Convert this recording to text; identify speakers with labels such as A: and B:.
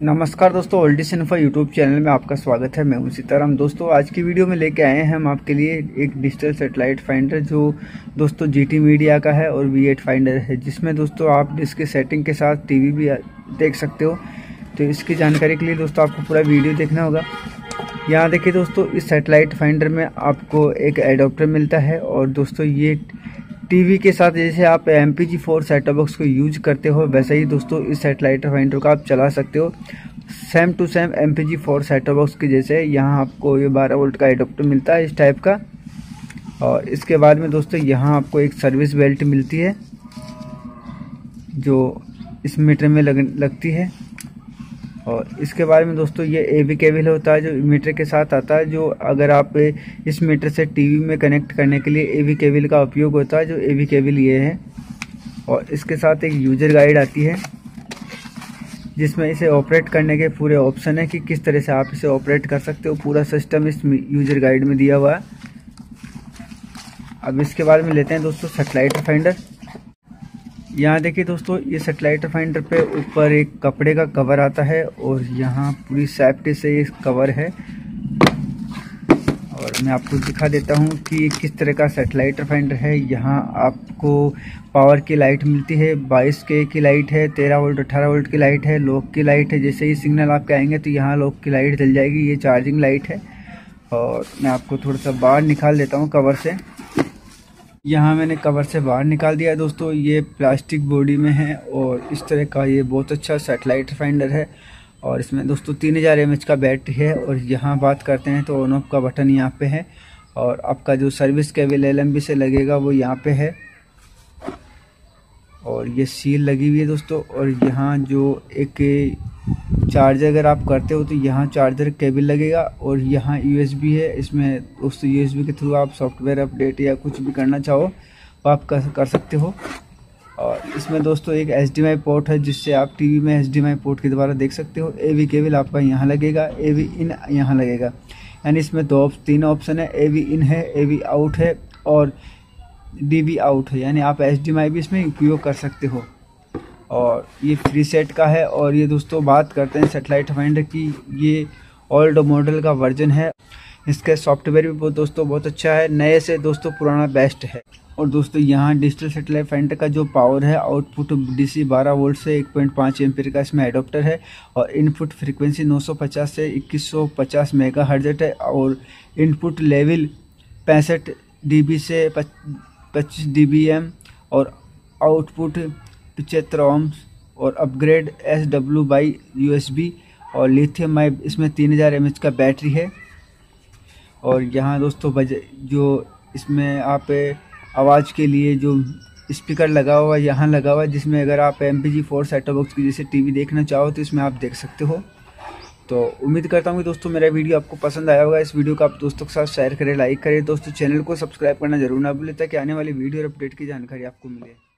A: नमस्कार दोस्तों, oldies info YouTube channel में आपका स्वागत है। मैं हूं सीताराम। दोस्तों आज की वीडियो में लेके आए हैं हम आपके लिए एक डिजिटल सैटेलाइट फाइंडर जो दोस्तों जीटी मीडिया का है और V8 फाइंडर है, जिसमें दोस्तों आप इसके सेटिंग के साथ टीवी भी देख सकते हो। तो इसकी जानकारी के लिए दोस्तों आपको पूरा वीडियो देखना होगा। यहाँ देखिए दोस्तों, इस सैटेलाइट फाइंडर में आपको एक एडाप्टर मिलता है और दोस्तों ये टीवी के साथ जैसे आप MPG4 सेटअप बॉक्स को यूज करते हो वैसे ही दोस्तों इस सैटेलाइट फाइंडर को आप चला सकते हो। Same to same MPG4 setup box के जैसे यहाँ आपको ये 12 वोल्ट का एडाप्टर मिलता है इस टाइप का। और इसके बाद में दोस्तों यहाँ आपको एक सर्विस बेल्ट मिलती है जो इस मीटर में लगती है। और इसके बारे में दोस्तों ये AV केबल होता है जो मीटर के साथ आता है, जो अगर आप इस मीटर से टीवी में कनेक्ट करने के लिए AV केबल का उपयोग होता है, जो AV केबल ये है। और इसके साथ एक यूजर गाइड आती है जिसमें इसे ऑपरेट करने के पूरे ऑप्शन है कि किस तरह से आप इसे ऑपरेट कर सकते हो। पूरा सिस्टम इस यूजर गाइड में दिया हुआ है। अब इसके बारे में लेते हैं दोस्तों सैटेलाइट फाइंडर। यहाँ देखिए दोस्तों, ये सैटेलाइट फाइंडर पे ऊपर एक कपड़े का कवर आता है और यहाँ पूरी सेफ्टी से ये कवर है। और मैं आपको दिखा देता हूँ कि किस तरह का सैटेलाइट फाइंडर है। यहाँ आपको पावर की लाइट मिलती है, 22K की लाइट है, 13 वोल्ट 18 वोल्ट की लाइट है, लॉक की लाइट है। जैसे ही सिग्नल आपके आएंगे तो यहाँ लॉक की लाइट जल जाएगी। ये चार्जिंग लाइट है। और मैं आपको थोड़ा सा बाहर निकाल देता हूँ कवर से। यहाँ मैंने कवर से बाहर निकाल दिया दोस्तों। ये प्लास्टिक बॉडी में है और इस तरह का ये बहुत अच्छा सैटेलाइट फाइंडर है। और इसमें दोस्तों 3000 mAh का बैटरी है। और यहाँ बात करते हैं तो ऑन ऑफ का बटन यहाँ पे है। और आपका जो सर्विस केबल LMB से लगेगा वो यहाँ पे है। और ये सील लगी हुई है दोस्तों। और यहाँ जो एक चार्ज अगर आप करते हो तो यहाँ चार्जर केबल लगेगा। और यहाँ USB है। इसमें दोस्तों USB के थ्रू आप सॉफ्टवेयर अपडेट या कुछ भी करना चाहो तो आप कर सकते हो। और इसमें दोस्तों एक HDMI पोर्ट है जिससे आप टीवी में HDMI पोर्ट के द्वारा देख सकते हो। AV केबल आपका यहाँ लगेगा, AV इन यहाँ लगेगा। यानी इसमें तीन ऑप्शन है, AV इन है, AV आउट है और DV आउट है। यानी आप HDMI भी इसमें उपयोग कर सकते हो। और ये फ्री सेट का है। और ये दोस्तों बात करते हैं सैटेलाइट फाइंडर की, ये ओल्ड मॉडल का वर्जन है। इसका सॉफ्टवेयर भी दोस्तों बहुत अच्छा है। नए से दोस्तों पुराना बेस्ट है। और दोस्तों यहाँ डिजिटल सैटेलाइट फाइंडर का जो पावर है, आउटपुट DC 12 वोल्ट से 1.5 एम्पीयर का इसमें एडाप्टर है। और इनपुट फ्रीक्वेंसी 950 से 2150 मेगाहर्ट्ज है। और इनपुट लेवल 65 dB से 25 dBm और आउटपुट 75 ohms और अपग्रेड SW बाई USB और लिथियम इसमें 3000 mAh का बैटरी है। और यहाँ दोस्तों जो इसमें आप आवाज़ के लिए जो स्पीकर लगा हुआ है यहाँ लगा हुआ है, जिसमें अगर आप MPG4 सेटअप बॉक्स की जैसे टीवी देखना चाहो तो इसमें आप देख सकते हो। तो उम्मीद करता हूँ कि दोस्तों मेरा वीडियो आपको पसंद आया होगा। इस वीडियो को आप दोस्तों के साथ शेयर करें, लाइक करें। दोस्तों चैनल को सब्सक्राइब करना जरूर ना भूलें ताकि आने वाली वीडियो और अपडेट की जानकारी आपको मिले।